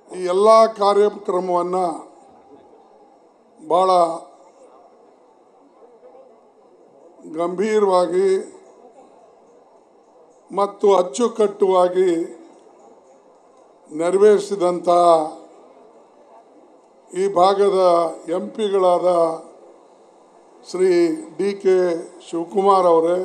ಈ ಎಲ್ಲ ಕಾರ್ಯಕ್ರಮವನ್ನು ಭಾಳ ಗಂಭೀರವಾಗಿ ಮತ್ತು ಅಚ್ಚುಕಟ್ಟುವಾಗಿ ನೆರವೇರಿಸಿದಂಥ ಈ ಭಾಗದ ಎಂಪಿಗಳಾದ ಶ್ರೀ ಡಿ ಕೆ ಶಿವಕುಮಾರ್ ಅವರೇ,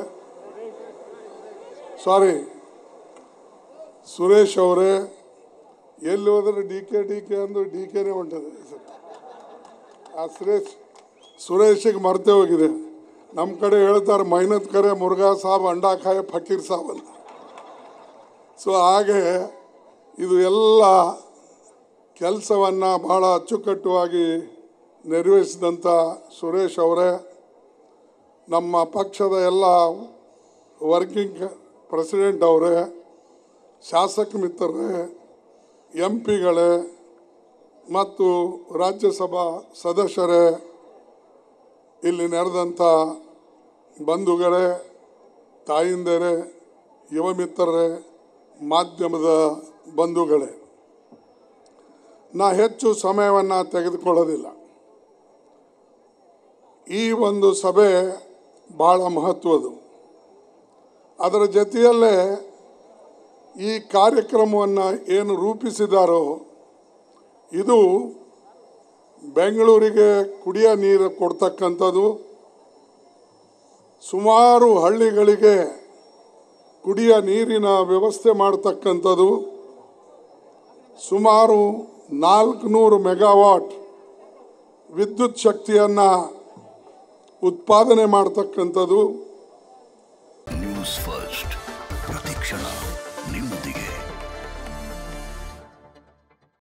ಸುರೇಶ್ ಅವರೇ, ಎಲ್ಲಿ ಹೋದ್ರೆ ಡಿ ಕೆ ಅಂದ್ರೆ ಡಿ ಕೆನೇ ಹೊಂಟದೆ. ಆ ಸುರೇಶಿಗೆ ಮರೆತೇ ಹೋಗಿದೆ. ನಮ್ಮ ಕಡೆ ಹೇಳ್ತಾರೆ ಮೈನತ್ ಕರೆ ಮುರುಘಾ ಸಾಬ್ ಅಂಡಾ ಖಾಯ ಫಕೀರ್ ಸಾಬ್ ಅಂತ. ಸೊ ಹಾಗೆ ಇದು ಎಲ್ಲ ಕೆಲಸವನ್ನು ಭಾಳ ಅಚ್ಚುಕಟ್ಟುವಾಗಿ ನೆರವೇರಿಸಿದಂಥ ಸುರೇಶ್ ಅವರೇ, ನಮ್ಮ ಪಕ್ಷದ ಎಲ್ಲ ವರ್ಕಿಂಗ್ ಪ್ರೆಸಿಡೆಂಟ್ ಅವರೇ, ಶಾಸಕ ಮಿತ್ರರೇ, ಎಂ ಪಿಗಳೇ ಮತ್ತು ರಾಜ್ಯಸಭಾ ಸದಸ್ಯರೇ, ಇಲ್ಲಿ ನೆರೆದಂಥ ಬಂಧುಗಳೇ, ತಾಯಿಂದರೇ, ಯುವ ಮಿತ್ರರೇ, ಮಾಧ್ಯಮದ ಬಂಧುಗಳೇ, ನಾ ಹೆಚ್ಚು ಸಮಯವನ್ನು ತೆಗೆದುಕೊಳ್ಳೋದಿಲ್ಲ. ಈ ಒಂದು ಸಭೆ ಭಾಳ ಮಹತ್ವದ್ದು. ಅದರ ಜೊತೆಯಲ್ಲೇ ಈ ಕಾರ್ಯಕ್ರಮವನ್ನು ಏನು ರೂಪಿಸಿದಾರೋ ಇದು ಬೆಂಗಳೂರಿಗೆ ಕುಡಿಯೋ ನೀರು ಕೊಡ್ತಕ್ಕಂಥದ್ದು, ಸುಮಾರು ಹಳ್ಳಿಗಳಿಗೆ ಕುಡಿಯೋ ನೀರಿನ ವ್ಯವಸ್ಥೆ ಮಾಡ್ತಕ್ಕಂಥದ್ದು, ಸುಮಾರು 400 ಮೆಗಾವಾಟ್ ವಿದ್ಯುತ್ ಶಕ್ತಿಯನ್ನು ಉತ್ಪಾದನೆ ಮಾಡ್ತಕ್ಕಂಥದ್ದು.